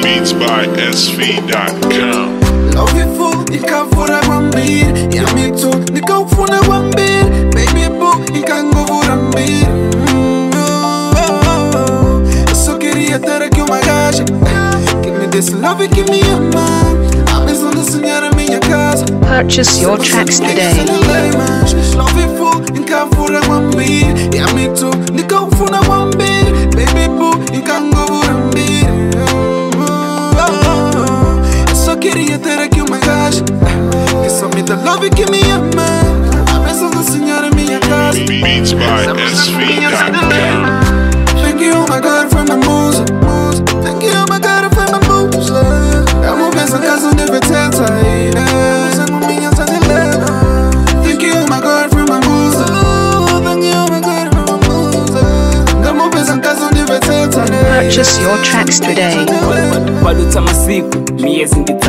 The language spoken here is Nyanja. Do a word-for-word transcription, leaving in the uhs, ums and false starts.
beats by S V dot com. Love you full, you can't for a one beat. Yeah, me too, you can't for a one beat. Baby boo, you can't go for a beat. Mm, oh, oh, oh. So queria ter aqui uma gaja. Give me this love, give me a man. I'm just on the senhora minha casa. Purchase your tracks today. Love you full, you can't for a one beat. Yeah, me too, you can't for a one beat. Baby boo, you can't go for a beat. Queria ter aqui uma gaja que só me dá love e que me ama. A bênção da senhora minha casa. Beats by S V dot com. Thank you, my God, for my musa. Thank you, my God, for my musa. Amo essa casa onde OVETSETSA. Amo minha sandelena. Thank you, my God, for my musa. Thank you, my God, for my musa. Amo essa casa onde OVETSETSA. Purchase your tracks today. Baluta masiku miezi